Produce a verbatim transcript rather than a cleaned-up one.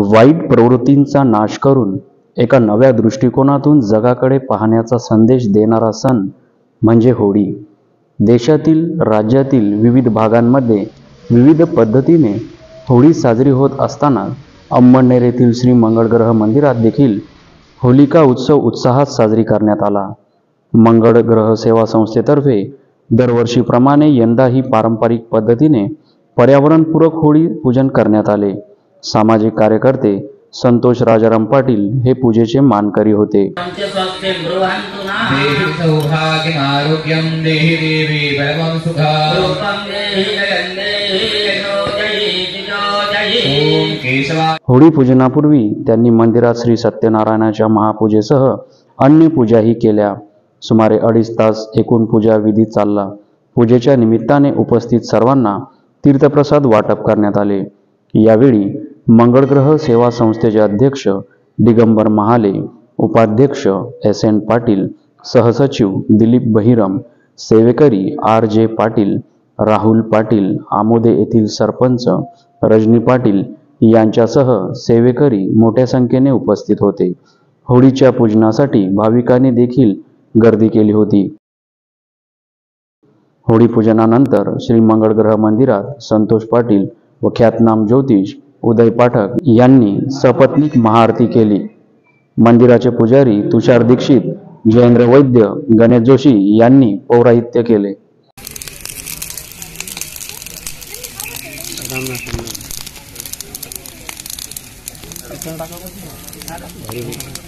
वाईट प्रवृत्तींचा नाश करून एका नव्या दृष्टिकोनातून जगाकडे पाहण्याचा संदेश देणारा सण म्हणजे होळी। देशातील राज्यातील विविध भागांमध्ये विविध पद्धतीने होळी साजरी होत असताना अंमळनेर येथील श्री मंगळ ग्रह मंदिरात देखील होलिका उत्सव उत्साहात साजरी करण्यात आला। मंगळ ग्रह सेवा संस्थेतर्फे दरवर्षीप्रमाणे यंदाही पारंपरिक पद्धतीने पर्यावरणपूरक होळी पूजन करण्यात आले। सामाजिक कार्यकर्ते संतोष राजाराम पाटील हे पूजेचे मानकरी होते। होळी पूजनापूर्वी त्यांनी मंदिरात श्री सत्यनारायणाच्या महापूजेसह अन्य पूजाही केल्या। सुमारे अडीच तास एकूण पूजा विधी चालला। पूजेच्या निमित्ताने उपस्थित सर्वांना तीर्थप्रसाद वाटप करण्यात आले। यावेळी मंगळ ग्रह सेवा संस्थेचे अध्यक्ष दिगंबर महाले, उपाध्यक्ष एस एन पाटील, सहसचिव दिलीप बहिरम, सेवेकरी आर जे पाटील, राहुल पाटील, आमोदे येथील सरपंच रजनी पाटील यांच्यासह सेवेकरी मोठ्या संख्येने उपस्थित होते। होळीच्या पूजनासाठी भाविकांनी देखील गर्दी केली होती। होळी पूजनानंतर श्री मंगळ ग्रह मंदिरात संतोष पाटील व ख्यातनाम ज्योतिष उदय पाठक यांनी सपत्नीक महाआरती केली। मंदिराचे पुजारी तुषार दीक्षित, जयेंद्र वैद्य, गणेश जोशी यांनी पौराहित्य केले। राम